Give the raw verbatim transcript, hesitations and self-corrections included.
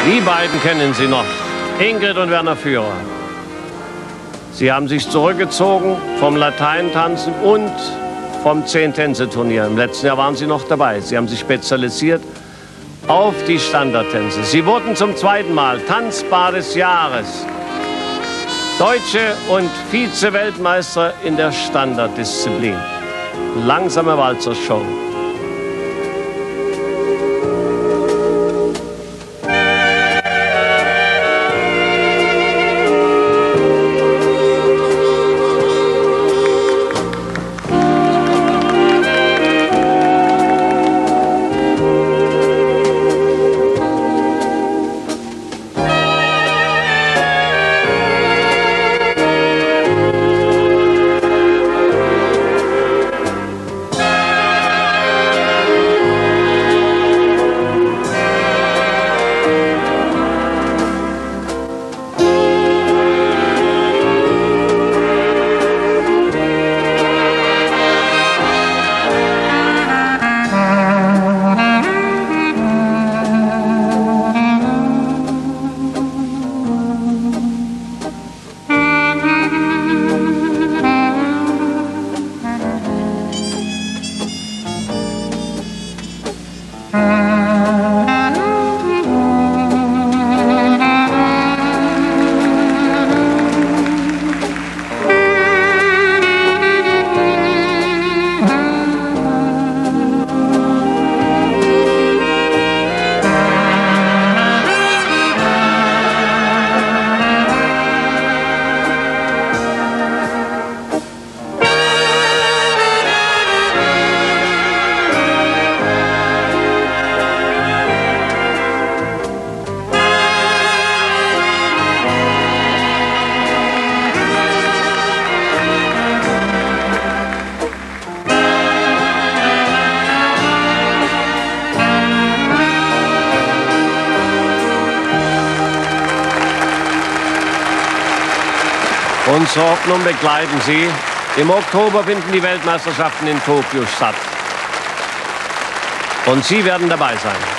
Die beiden kennen Sie noch, Ingrid und Werner Führer. Sie haben sich zurückgezogen vom Lateintanzen und vom Zehn-Tänze-Turnier. Im letzten Jahr waren Sie noch dabei. Sie haben sich spezialisiert auf die Standardtänze. Sie wurden zum zweiten Mal Tanzpaar des Jahres, Deutsche und Vize-Weltmeister in der Standarddisziplin. Langsame Walzer-Show. Unsere Hoffnung begleiten Sie. Im Oktober finden die Weltmeisterschaften in Tokio statt. Und Sie werden dabei sein.